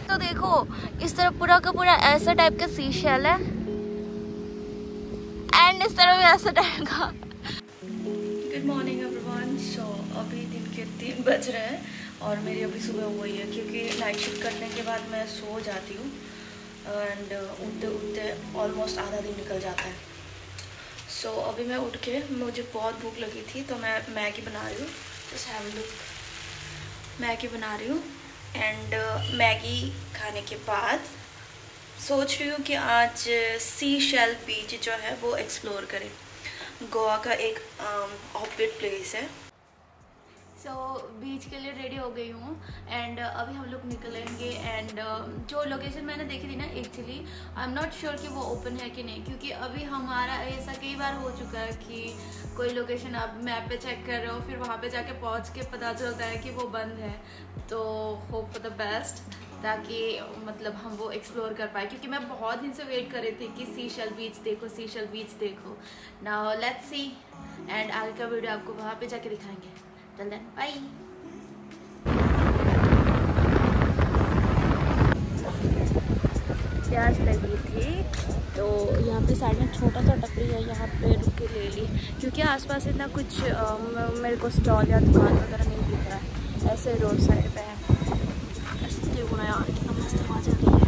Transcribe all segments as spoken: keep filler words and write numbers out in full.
तो देखो, इस तरफ पूरा का पूरा ऐसा टाइप का सी शेल है एंड इस तरफ भी ऐसा टाइप का। Good morning everyone. सो अभी दिन के तीन बज रहे हैं और मेरी अभी सुबह हुई है, क्योंकि नाइट शिफ्ट करने के बाद मैं सो जाती हूँ एंड उठते उठते ऑलमोस्ट आधा दिन निकल जाता है। सो so, अभी मैं उठ के, मुझे बहुत भूख लगी थी तो मैं मैगी बना रही हूँ। Just have a look, Maggi बना रही हूँ एंड uh, मैगी खाने के बाद सोच रही हूँ कि आज सी शेल बीच जो है वो एक्सप्लोर करें। गोवा का एक ऑफबीट प्लेस है। सो so, बीच के लिए रेडी हो गई हूँ एंड uh, अभी हम लोग निकलेंगे एंड uh, जो लोकेशन मैंने देखी थी ना, actually I am not sure कि वो ओपन है कि नहीं, क्योंकि अभी हमारा ऐसा कई बार हो चुका है कि कोई लोकेशन आप मैप पे चेक कर रहे हो, फिर वहाँ पे जाके पहुँच के पता चलता है कि वो बंद है। तो होप फॉर द बेस्ट, ताकि मतलब हम वो एक्सप्लोर कर पाए, क्योंकि मैं बहुत दिन से वेट कर रही थी कि सी शेल बीच देखो, सी शेल बीच देखो। नाउ लेट्स सी एंड आगे का वीडियो आपको वहाँ पे जाके दिखाएंगे। Till then bye. प्यास लगी थी तो यहाँ पे साइड में छोटा सा टपरी है, यहाँ पे रुक के ले ली, क्योंकि आसपास इतना कुछ आ, मेरे को स्टॉल या दुकान वगैरह नहीं दिख रहा है। ऐसे रोड साइड पे है। देखो यार कितना मस्त आवाज आ रही है।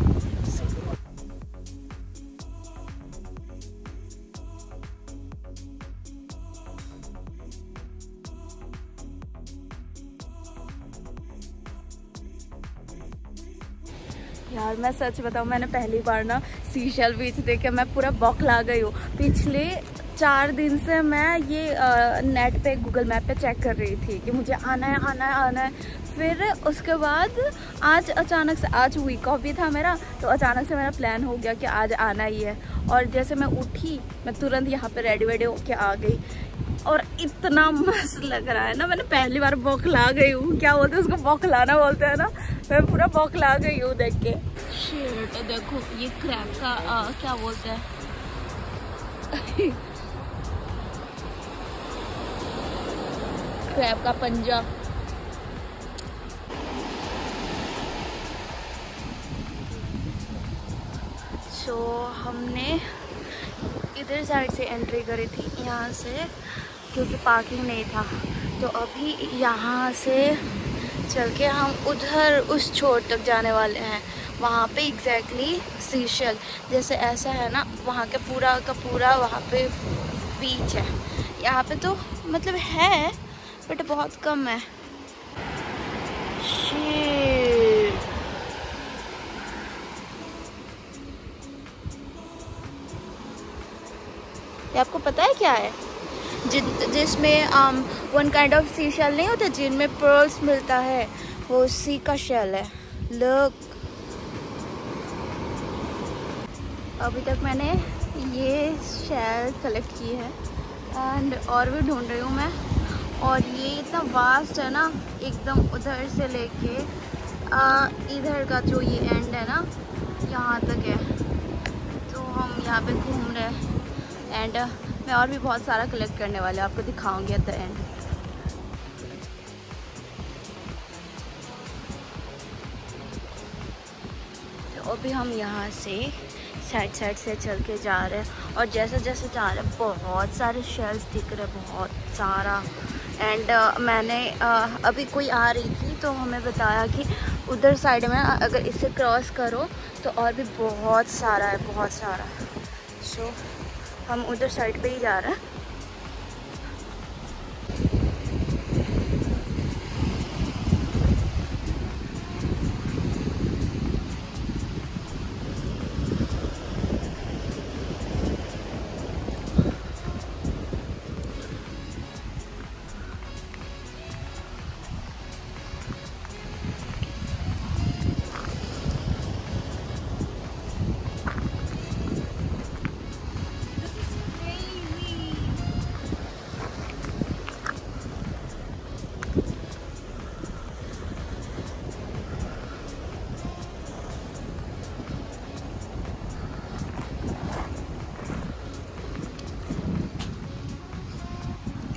यार मैं सच बताऊँ, मैंने पहली बार ना सी शेल बीच देखे मैं पूरा बौखला गई हूँ। पिछले चार दिन से मैं ये आ, नेट पे गूगल मैप पे चेक कर रही थी कि मुझे आना है आना है आना है। फिर उसके बाद आज अचानक से, आज वीक ऑफ भी था मेरा, तो अचानक से मेरा प्लान हो गया कि आज आना ही है। और जैसे मैं उठी, मैं तुरंत यहाँ पे रेडी वेडी होके आ गई और इतना मस्त लग रहा है ना। मैंने पहली बार बौखला गई हूँ, क्या बोलते हैं उसको, बौखलाना बोलते हैं ना। मैं पूरा बौखला गई हूँ देख के। शिट, देखो ये क्रैब का आ, क्या बोलते हैं क्रैब का पंजा। सो so, हमने इधर साइड से एंट्री करी थी यहाँ से, क्योंकि पार्किंग नहीं था। तो अभी यहाँ से चल के हम उधर उस छोर तक जाने वाले हैं। वहाँ पे एग्जैक्टली सी शेल जैसे ऐसा है ना, वहाँ के पूरा का पूरा वहाँ पे बीच है। यहाँ पे तो मतलब है बट बहुत कम है। शिट, ये आपको पता है क्या है? जिन जिसमें one kind of sea shell नहीं होता जिनमें पर्ल्स मिलता है, वो सी का शेल है। लुक, अभी तक मैंने ये शेल कलेक्ट की है एंड और भी ढूंढ रही हूँ मैं। और ये इतना वास्ट है ना, एकदम उधर से लेके इधर का जो ये एंड है ना, यहाँ तक है। तो हम यहाँ पे घूम रहे हैं एंड मैं और भी बहुत सारा कलेक्ट करने वाले आपको दिखाऊंगी एट द एंड। तो अभी हम यहाँ से साइड साइड से चल के जा रहे हैं और जैसे जैसे जा रहे हैं बहुत सारे शेल्स दिख रहे हैं, बहुत सारा। एंड uh, मैंने uh, अभी कोई आ रही थी तो हमें बताया कि उधर साइड में अगर इसे क्रॉस करो तो और भी बहुत सारा है, बहुत सारा। सो so, हम उधर साइड पे ही जा रहे हैं।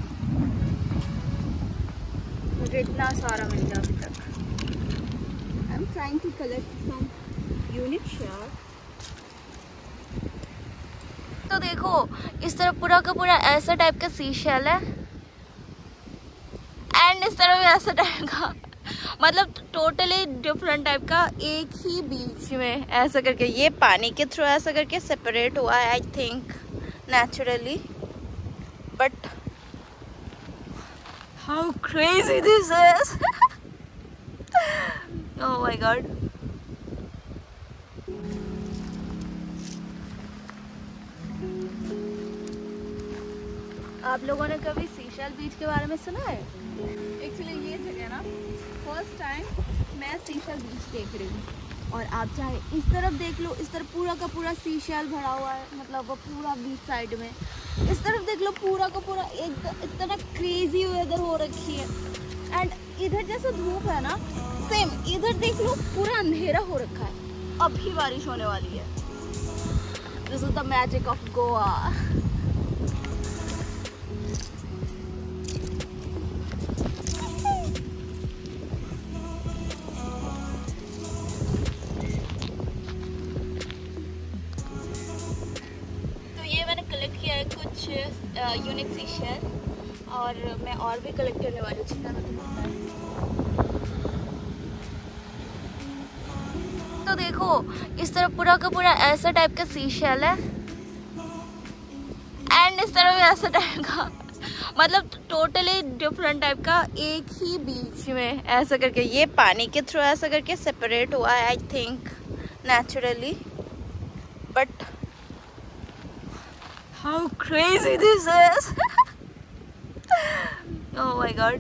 मुझे इतना सारा मिल गया अभी तक। I'm trying to collect some unique shell. तो देखो इस तरफ पूरा का पूरा ऐसा टाइप का सी शेल है एंड इस तरफ ऐसा टाइप का, मतलब टोटली डिफरेंट टाइप का, एक ही बीच में ऐसा करके ये पानी के थ्रू ऐसा करके सेपरेट हुआ है I think naturally, but how crazy this is. Oh my god. आप लोगों ने कभी सीशेल बीच के बारे में सुना है? एक्चुअली ये जगह ना फर्स्ट टाइम मैं सीशेल बीच देख रही हूँ, और आप चाहे इस तरफ देख लो, इस तरफ पूरा का पूरा सीशेल भरा हुआ है, मतलब वो पूरा बीच साइड में, इस तरफ देख लो पूरा का पूरा एक इतना क्रेजी वेदर हो रखी है। एंड इधर जैसा धूप है ना, सेम इधर देख लो पूरा अंधेरा हो रखा है, अभी बारिश होने वाली है। This is the magic of Goa. Collect किया है कुछ यूनिक सीशेल, और मैं और भी कलेक्ट करने वाली हूँ जितना मुझे पता है। तो देखो इस तरफ पूरा का पूरा ऐसा टाइप का सीशेल है एंड इस तरफ ऐसा टाइप का, मतलब टोटली डिफरेंट टाइप का, एक ही बीच में ऐसा करके ये पानी के थ्रू ऐसा करके सेपरेट हुआ है I think naturally, but how crazy this is. Oh my god.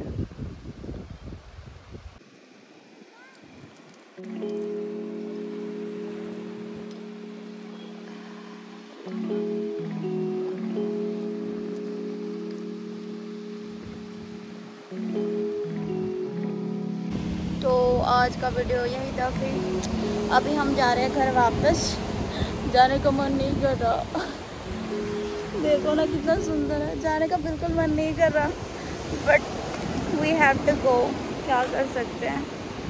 तो आज का वीडियो यही था, फिर अभी हम जा रहे हैं घर वापस। जाने का मन नहीं कर रहा, देखो ना कितना सुंदर है, जाने का बिल्कुल मन नहीं कर रहा, but we have to go, क्या कर सकते हैं।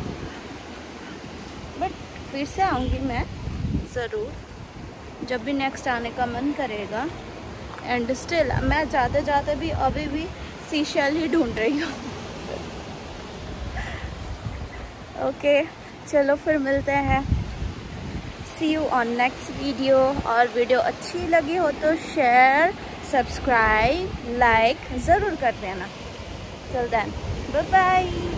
बट फिर से आऊँगी मैं ज़रूर, जब भी नेक्स्ट आने का मन करेगा। एंड स्टिल मैं जाते जाते भी अभी भी सीशेल ही ढूंढ रही हूँ। ओके चलो फिर मिलते हैं, see you on next video. और वीडियो अच्छी लगी हो तो शेयर, सब्सक्राइब, लाइक ज़रूर कर देना। Till then bye bye.